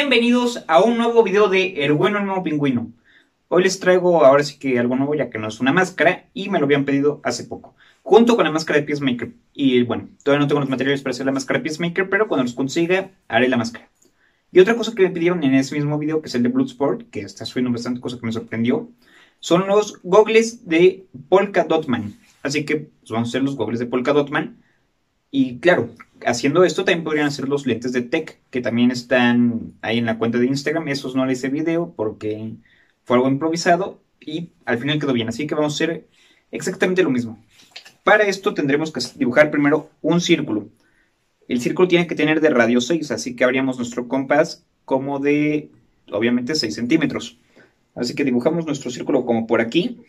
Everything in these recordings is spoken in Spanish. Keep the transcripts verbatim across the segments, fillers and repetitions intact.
Bienvenidos a un nuevo video de El Bueno Nuevo Pingüino. Hoy les traigo ahora sí que algo nuevo, ya que no es una máscara y me lo habían pedido hace poco, junto con la máscara de Peacemaker. Y bueno, todavía no tengo los materiales para hacer la máscara de Peacemaker, pero cuando los consiga haré la máscara. Y otra cosa que me pidieron en ese mismo video, que es el de Bloodsport, que está subiendo bastante, cosa que me sorprendió, son los gogles de Polka Dot Man. Así que pues, vamos a hacer los gogles de Polka Dot Man. Y claro, haciendo esto también podrían hacer los lentes de Tech, que también están ahí en la cuenta de Instagram. Esos no les hice video porque fue algo improvisado y al final quedó bien. Así que vamos a hacer exactamente lo mismo. Para esto tendremos que dibujar primero un círculo. El círculo tiene que tener de radio seis, así que abríamos nuestro compás como de, obviamente, seis centímetros. Así que dibujamos nuestro círculo como por aquí.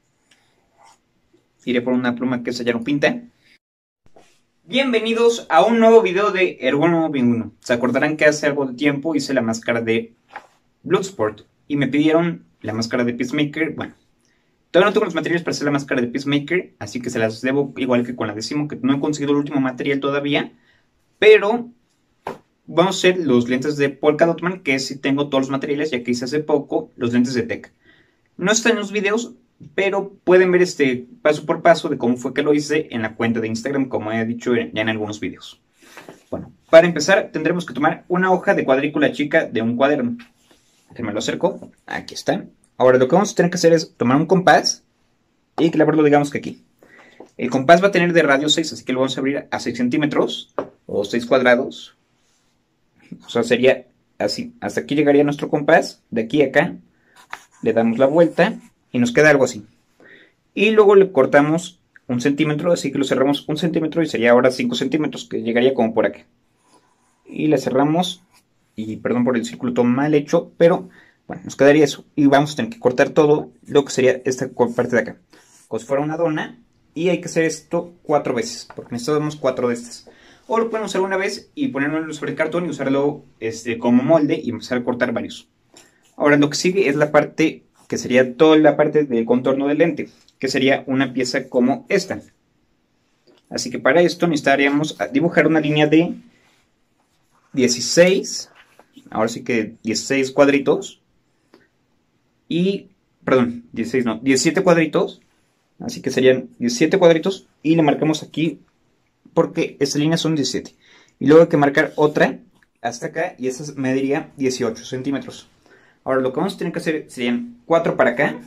Iré por una pluma que esa ya no pinta. Bienvenidos a un nuevo video de El Bueno Nuevo Pingüino. Se acordarán que hace algo de tiempo hice la máscara de Bloodsport y me pidieron la máscara de Peacemaker. Bueno, todavía no tengo los materiales para hacer la máscara de Peacemaker, así que se las debo igual que con la Decimo, que no he conseguido el último material todavía. Pero vamos a hacer los lentes de Polka Dot Man, que sí tengo todos los materiales, ya que hice hace poco los lentes de Tech. No están en los videos, pero pueden ver este paso por paso de cómo fue que lo hice en la cuenta de Instagram, como he dicho ya en algunos videos. Bueno, para empezar tendremos que tomar una hoja de cuadrícula chica de un cuaderno. Déjenme lo acerco. Aquí está. Ahora lo que vamos a tener que hacer es tomar un compás y clavarlo, digamos que aquí. El compás va a tener de radio seis, así que lo vamos a abrir a seis centímetros o seis cuadrados. O sea, sería así. Hasta aquí llegaría nuestro compás. De aquí a acá le damos la vuelta y nos queda algo así. Y luego le cortamos un centímetro, así que lo cerramos un centímetro y sería ahora cinco centímetros, que llegaría como por acá. Y le cerramos, y perdón por el círculo todo mal hecho, pero bueno, nos quedaría eso. Y vamos a tener que cortar todo lo que sería esta parte de acá, como si fuera una dona. Y hay que hacer esto cuatro veces, porque necesitamos cuatro de estas. O lo pueden usar una vez y ponerlo sobre el cartón y usarlo este, como molde y empezar a cortar varios. Ahora lo que sigue es la parte que sería toda la parte del contorno del lente, que sería una pieza como esta. Así que para esto necesitaríamos dibujar una línea de dieciséis, ahora sí que dieciséis cuadritos, y, perdón, dieciséis no, diecisiete cuadritos, así que serían diecisiete cuadritos, y le marcamos aquí, porque estas líneas son diecisiete. Y luego hay que marcar otra hasta acá, y esa mediría dieciocho centímetros. Ahora lo que vamos a tener que hacer serían cuatro para acá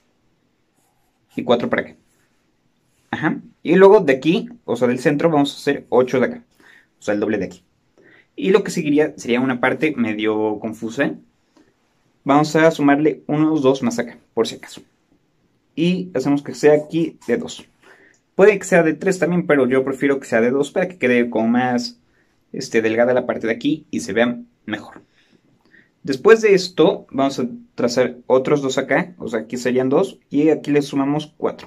y cuatro para acá. Ajá. Y luego de aquí, o sea del centro, vamos a hacer ocho de acá. O sea el doble de aquí. Y lo que seguiría sería una parte medio confusa. Vamos a sumarle unos dos más acá, por si acaso. Y hacemos que sea aquí de dos. Puede que sea de tres también, pero yo prefiero que sea de dos para que quede como más este, delgada la parte de aquí y se vea mejor. Después de esto, vamos a trazar otros dos acá, o sea, aquí serían dos, y aquí le sumamos cuatro.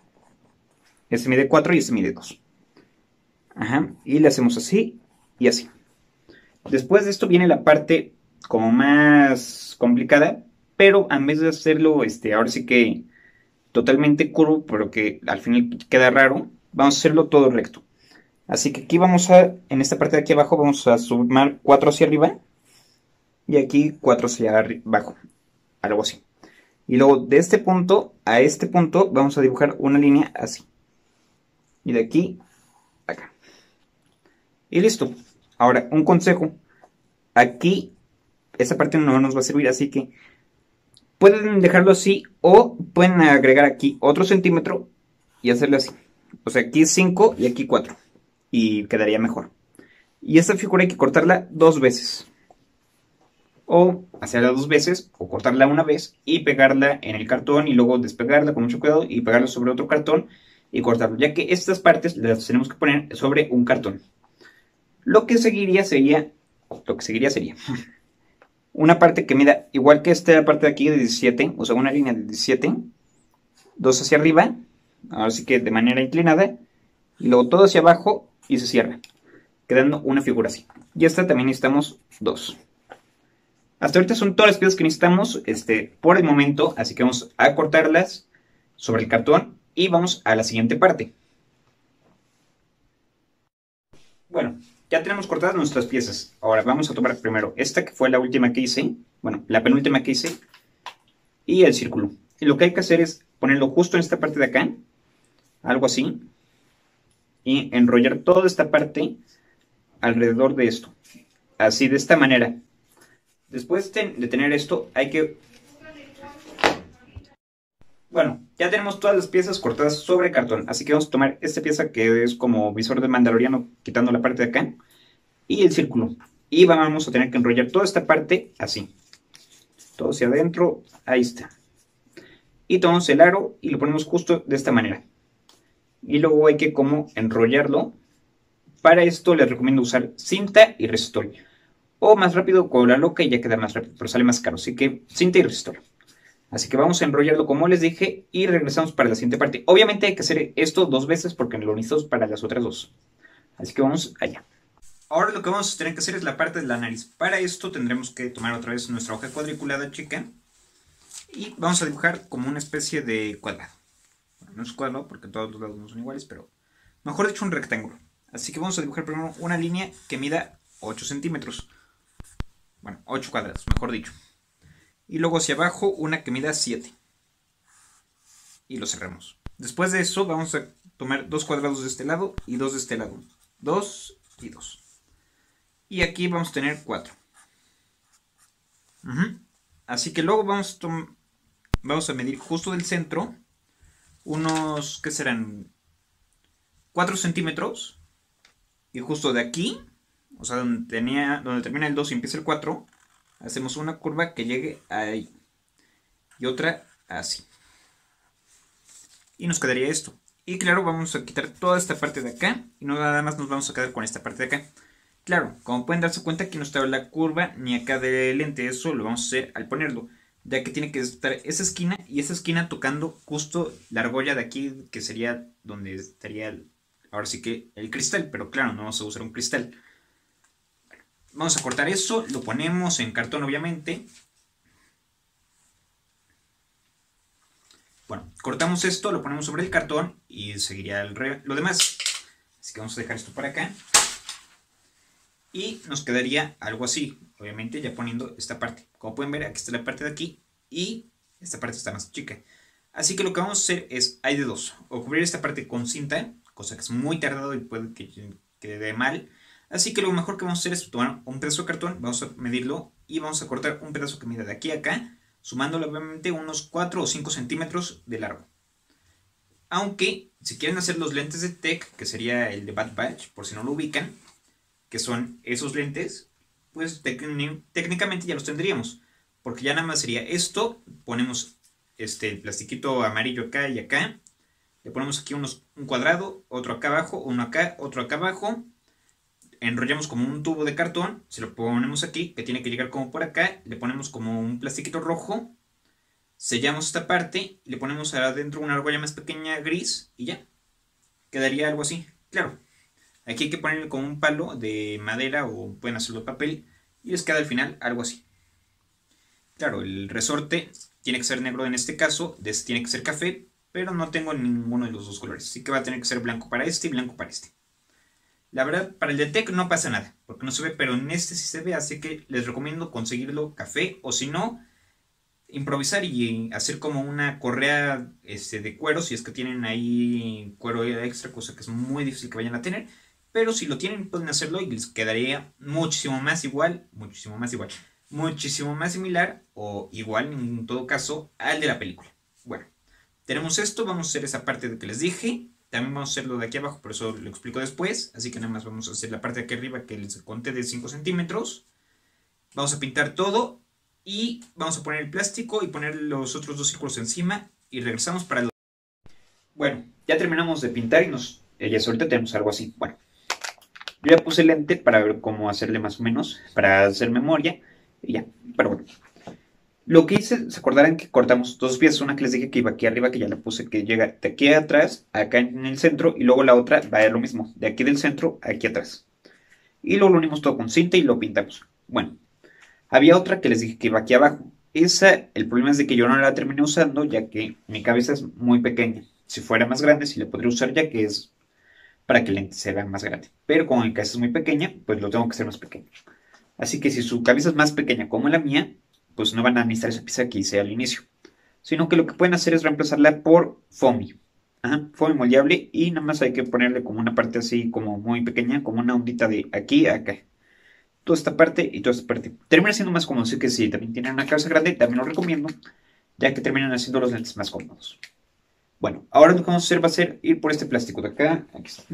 Este mide cuatro y este mide dos. Ajá, y le hacemos así y así. Después de esto viene la parte como más complicada, pero en vez de hacerlo, este, ahora sí que totalmente curvo, pero que al final queda raro, vamos a hacerlo todo recto. Así que aquí vamos a, en esta parte de aquí abajo, vamos a sumar cuatro hacia arriba. Y aquí cuatro hacia abajo, algo así. Y luego de este punto a este punto vamos a dibujar una línea así. Y de aquí a acá. Y listo. Ahora, un consejo. Aquí, esta parte no nos va a servir, así que pueden dejarlo así o pueden agregar aquí otro centímetro y hacerlo así. O sea, aquí cinco y aquí cuatro. Y quedaría mejor. Y esta figura hay que cortarla dos veces. O hacerla dos veces, o cortarla una vez y pegarla en el cartón y luego despegarla con mucho cuidado y pegarla sobre otro cartón y cortarlo, ya que estas partes las tenemos que poner sobre un cartón. Lo que seguiría sería, lo que seguiría sería una parte que mida igual que esta parte de aquí de diecisiete, o sea una línea de diecisiete, dos hacia arriba, ahora sí que de manera inclinada, y luego todo hacia abajo y se cierra, quedando una figura así. Y esta también necesitamos dos. Hasta ahorita son todas las piezas que necesitamos este, por el momento, así que vamos a cortarlas sobre el cartón y vamos a la siguiente parte. Bueno, ya tenemos cortadas nuestras piezas. Ahora vamos a tomar primero esta que fue la última que hice, bueno, la penúltima que hice, y el círculo. Y lo que hay que hacer es ponerlo justo en esta parte de acá, algo así, y enrollar toda esta parte alrededor de esto, así de esta manera. Después de tener esto, hay que... Bueno, ya tenemos todas las piezas cortadas sobre cartón, así que vamos a tomar esta pieza que es como visor de mandaloriano, quitando la parte de acá, y el círculo. Y vamos a tener que enrollar toda esta parte así. Todo hacia adentro, ahí está. Y tomamos el aro y lo ponemos justo de esta manera. Y luego hay que como enrollarlo. Para esto les recomiendo usar cinta y resistol. O más rápido con la loca y ya queda más rápido, pero sale más caro. Así que cinta y resistol. Así que vamos a enrollarlo como les dije y regresamos para la siguiente parte. Obviamente hay que hacer esto dos veces porque lo necesitamos para las otras dos. Así que vamos allá. Ahora lo que vamos a tener que hacer es la parte de la nariz. Para esto tendremos que tomar otra vez nuestra hoja cuadriculada chica. Y vamos a dibujar como una especie de cuadrado. Bueno, no es cuadrado porque todos los lados no son iguales, pero mejor dicho un rectángulo. Así que vamos a dibujar primero una línea que mida ocho centímetros. Bueno, ocho cuadrados, mejor dicho. Y luego hacia abajo una que mida siete. Y lo cerramos. Después de eso vamos a tomar dos cuadrados de este lado y dos de este lado. Dos y dos. Y aquí vamos a tener cuatro. Uh-huh. Así que luego vamos a, vamos a medir justo del centro unos, ¿qué serán? cuatro centímetros. Y justo de aquí, o sea, donde, tenía, donde termina el dos y empieza el cuatro, hacemos una curva que llegue ahí. Y otra así. Y nos quedaría esto. Y claro, vamos a quitar toda esta parte de acá. Y no nada más nos vamos a quedar con esta parte de acá. Claro, como pueden darse cuenta, aquí no está la curva ni acá del lente. Eso lo vamos a hacer al ponerlo. Ya que tiene que estar esa esquina y esa esquina tocando justo la argolla de aquí, que sería donde estaría el, ahora sí que el cristal. Pero claro, no vamos a usar un cristal. Vamos a cortar eso, lo ponemos en cartón obviamente. Bueno, cortamos esto, lo ponemos sobre el cartón y seguiría el re lo demás. Así que vamos a dejar esto por acá. Y nos quedaría algo así, obviamente ya poniendo esta parte. Como pueden ver, aquí está la parte de aquí y esta parte está más chica. Así que lo que vamos a hacer es, hay de dos. O cubrir esta parte con cinta, cosa que es muy tardado y puede que quede mal. Así que lo mejor que vamos a hacer es tomar un pedazo de cartón, vamos a medirlo y vamos a cortar un pedazo que mida de aquí a acá, sumándole obviamente unos cuatro o cinco centímetros de largo. Aunque, si quieren hacer los lentes de Tech, que sería el de Bad Batch, por si no lo ubican, que son esos lentes, pues técnicamente ya los tendríamos. Porque ya nada más sería esto, ponemos este, el plastiquito amarillo acá y acá, le ponemos aquí unos, un cuadrado, otro acá abajo, uno acá, otro acá abajo, enrollamos como un tubo de cartón, se lo ponemos aquí, que tiene que llegar como por acá, le ponemos como un plastiquito rojo, sellamos esta parte, le ponemos adentro una argolla más pequeña gris y ya, quedaría algo así. Claro, aquí hay que ponerle como un palo de madera o pueden hacerlo de papel y les queda al final algo así. Claro, el resorte tiene que ser negro en este caso, de este tiene que ser café, pero no tengo ninguno de los dos colores, así que va a tener que ser blanco para este y blanco para este. La verdad, para el de Tech no pasa nada, porque no se ve, pero en este sí se ve, así que les recomiendo conseguirlo café, o si no, improvisar y hacer como una correa este, de cuero, si es que tienen ahí cuero extra, cosa que es muy difícil que vayan a tener, pero si lo tienen pueden hacerlo y les quedaría muchísimo más igual, muchísimo más igual, muchísimo más similar, o igual en todo caso, al de la película. Bueno, tenemos esto, vamos a hacer esa parte de que les dije. También vamos a hacerlo de aquí abajo, pero eso lo explico después. Así que nada más vamos a hacer la parte de aquí arriba que les conté de cinco centímetros. Vamos a pintar todo y vamos a poner el plástico y poner los otros dos círculos encima y regresamos para los... Bueno, ya terminamos de pintar y nos... Eh, ya ahorita tenemos algo así. Bueno, yo ya puse el lente para ver cómo hacerle más o menos, para hacer memoria y ya, pero bueno. Lo que hice, se acordarán que cortamos dos piezas, una que les dije que iba aquí arriba, que ya la puse, que llega de aquí atrás, acá en el centro, y luego la otra va a ser lo mismo, de aquí del centro, aquí atrás. Y luego lo unimos todo con cinta y lo pintamos. Bueno, había otra que les dije que iba aquí abajo. Esa, el problema es de que yo no la terminé usando, ya que mi cabeza es muy pequeña. Si fuera más grande, sí la podría usar, ya que es para que el lente se vea más grande. Pero como mi cabeza es muy pequeña, pues lo tengo que hacer más pequeño. Así que si su cabeza es más pequeña como la mía, pues no van a necesitar esa pieza que hice al inicio. Sino que lo que pueden hacer es reemplazarla por foamy. Ajá, foamy moldeable y nada más hay que ponerle como una parte así como muy pequeña, como una ondita de aquí a acá. Toda esta parte y toda esta parte. Termina siendo más cómodo, así que si también tienen una cabeza grande, también lo recomiendo, ya que terminan haciendo los lentes más cómodos. Bueno, ahora lo que vamos a hacer va a ser ir por este plástico de acá. Aquí está.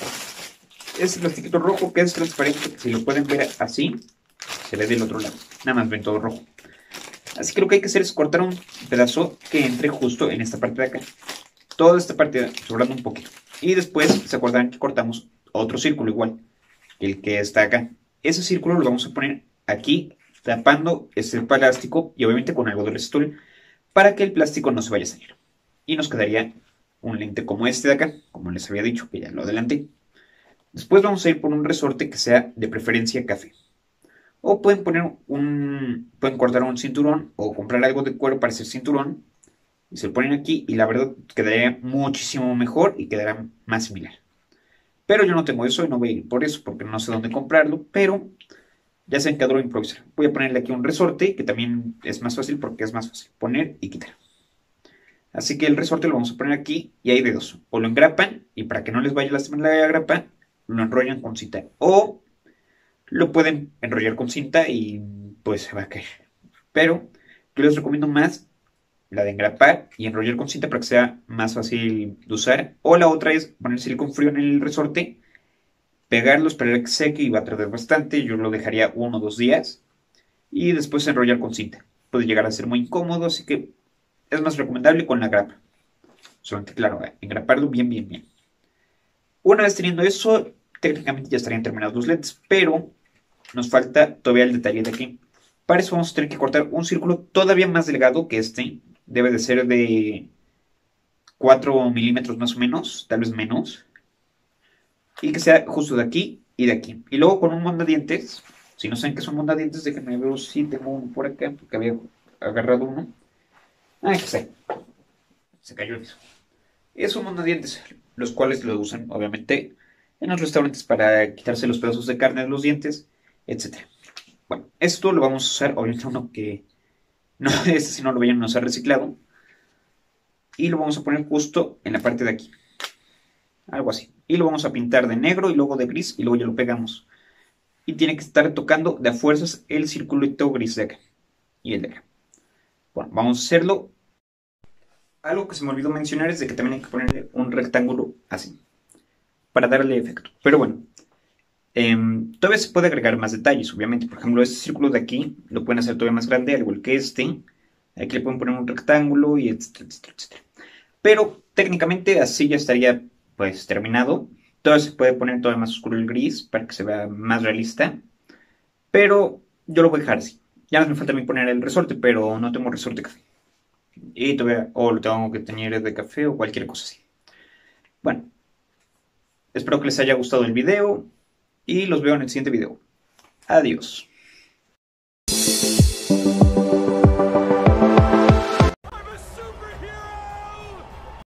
Este plastiquito rojo que es transparente, si lo pueden ver así, se ve del otro lado. Nada más ven todo rojo. Así que lo que hay que hacer es cortar un pedazo que entre justo en esta parte de acá. Toda esta parte sobrando un poquito. Y después se acordarán que cortamos otro círculo igual que el que está acá. Ese círculo lo vamos a poner aquí, tapando este plástico y obviamente con algo de resistol para que el plástico no se vaya a salir. Y nos quedaría un lente como este de acá, como les había dicho, que ya lo adelanté. Después vamos a ir por un resorte que sea de preferencia café. O pueden poner un, pueden cortar un cinturón o comprar algo de cuero para hacer cinturón y se lo ponen aquí y la verdad quedaría muchísimo mejor y quedará más similar. Pero yo no tengo eso y no voy a ir por eso porque no sé dónde comprarlo, pero ya saben que adoro improvisar. Voy a ponerle aquí un resorte que también es más fácil porque es más fácil poner y quitar. Así que el resorte lo vamos a poner aquí y hay de dos. O lo engrapan y para que no les vaya a lastimar la grapa, lo enrollan con cinta. O lo pueden enrollar con cinta y pues se va a caer. Pero yo les recomiendo más la de engrapar y enrollar con cinta para que sea más fácil de usar. O la otra es poner silicón frío en el resorte, pegarlo, esperar a que seque y va a tardar bastante. Yo lo dejaría uno o dos días y después enrollar con cinta. Puede llegar a ser muy incómodo, así que es más recomendable con la grapa. Solamente, claro, engraparlo bien, bien, bien. Una vez teniendo eso, técnicamente ya estarían terminados los lentes, pero nos falta todavía el detalle de aquí. Para eso vamos a tener que cortar un círculo todavía más delgado que este. Debe de ser de cuatro milímetros más o menos, tal vez menos. Y que sea justo de aquí y de aquí. Y luego con un mondadientes. Si no saben qué son mondadientes, déjenme ver si tengo uno por acá, porque había agarrado uno. Ah, aquí está. Se cayó eso. Es un mondadientes, los cuales lo usan, obviamente, en los restaurantes para quitarse los pedazos de carne de los dientes, etcétera. Bueno, esto lo vamos a usar, obviamente uno que no, este si no lo vayan a usar reciclado. Y lo vamos a poner justo en la parte de aquí. Algo así. Y lo vamos a pintar de negro y luego de gris y luego ya lo pegamos. Y tiene que estar tocando de a fuerzas el circulito gris de acá. Y el de acá. Bueno, vamos a hacerlo. Algo que se me olvidó mencionar es de que también hay que ponerle un rectángulo así. Para darle efecto. Pero bueno. Eh, todavía se puede agregar más detalles, obviamente. Por ejemplo, este círculo de aquí lo pueden hacer todavía más grande, al igual que este. Aquí le pueden poner un rectángulo y etcétera, etcétera, etcétera. Pero técnicamente así ya estaría pues terminado. Todavía se puede poner todavía más oscuro el gris para que se vea más realista. Pero yo lo voy a dejar así. Ya no me falta a mí poner el resorte, pero no tengo resorte café. Y todavía, o lo tengo que tener de café o cualquier cosa así. Bueno, espero que les haya gustado el video y los veo en el siguiente video. Adiós.